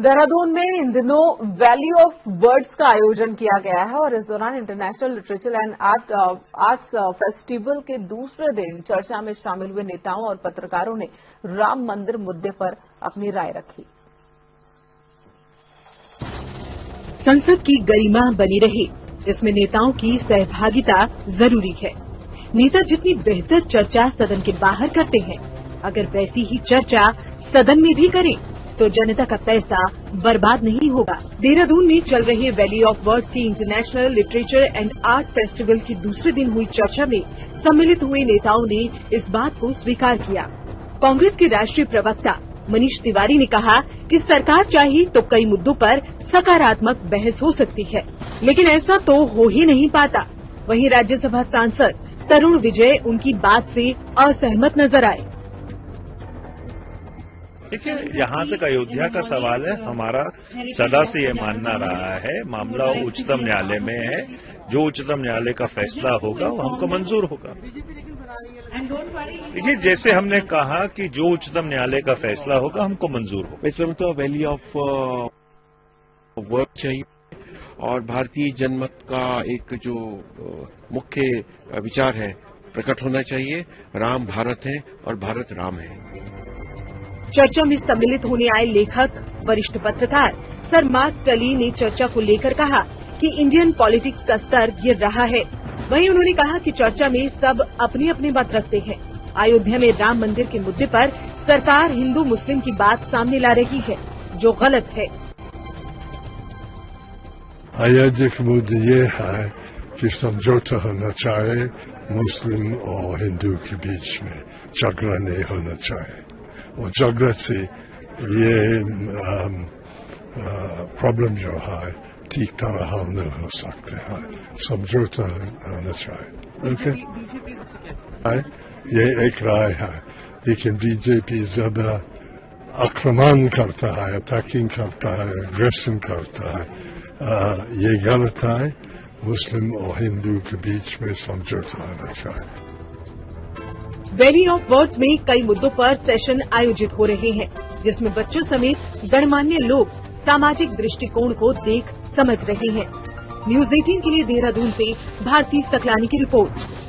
देहरादून में इन दिनों valley of words का आयोजन किया गया है और इस दौरान international literature and arts festival के दूसरे दिन चर्चा में शामिल हुए नेताओं और पत्रकारों ने राम मंदिर मुद्दे पर अपनी राय रखी। संसद की गरिमा बनी रहे, इसमें नेताओं की सहभागिता जरूरी है। नेता जितनी बेहतर चर्चा सदन के बाहर करते हैं, अगर वैसी ही चर्चा सदन में भी करें तो जनता का पैसा बर्बाद नहीं होगा। देहरादून में चल रहे वैली ऑफ वर्ड्स की international literature and art festival की दूसरे दिन हुई चर्चा में सम्मिलित हुए नेताओं ने इस बात को स्वीकार किया। कांग्रेस के राष्ट्रीय प्रवक्ता मनीष तिवारी ने कहा कि सरकार चाहे तो कई मुद्दों पर सकारात्मक बहस हो सकती है, लेकिन ऐसा तो हो ही नहीं पाता। वहीं राज्यसभा सांसद तरुण विजय उनकी बात से असहमत नजर आए। देखिए, यहाँ तक अयोध्या का सवाल है, हमारा सदा से ये मानना रहा है, मामला उच्चतम न्यायालय में है। जो उच्चतम न्यायालय का फैसला होगा वो हमको मंजूर होगा। देखिए, जैसे हमने कहा कि जो उच्चतम न्यायालय का फैसला होगा हमको मंजूर होगा। वैसे तो वैली ऑफ वर्ड चाहिए और भारतीय जनमत का एक जो मुख्य विचार है प्रकट होना चाहिए। राम भारत है और भारत राम है। चर्चा में सम्मिलित होने आए लेखक वरिष्ठ पत्रकार सर मार्क टली ने चर्चा को लेकर कहा कि इंडियन पॉलिटिक्स का स्तर गिर रहा है। वहीं उन्होंने कहा कि चर्चा में सब अपनी अपनी बात रखते हैं। अयोध्या में राम मंदिर के मुद्दे पर सरकार हिंदू मुस्लिम की बात सामने ला रही है, जो गलत है। अयोध्या का मुद्दा ये है कि समझौता होना चाहिए, मुस्लिम और हिंदू के बीच में झगड़ा नहीं होना चाहिए और झगड़ा से ये प्रॉब्लम जो है ठीक तरह हल नहीं हो सकते हैं। समझौता होना चाहिए। ये एक राय है, लेकिन बीजेपी ज्यादा आक्रमण करता है, अटैकिंग करता है, एग्रेशन करता है। ये गलत है। मुस्लिम और हिंदू के बीच में समझौता होना चाहिए। वैली ऑफ वर्ड्स में कई मुद्दों पर सेशन आयोजित हो रहे हैं, जिसमें बच्चों समेत गणमान्य लोग सामाजिक दृष्टिकोण को देख समझ रहे हैं। न्यूज़ 18 के लिए देहरादून से भारती सकलानी की रिपोर्ट।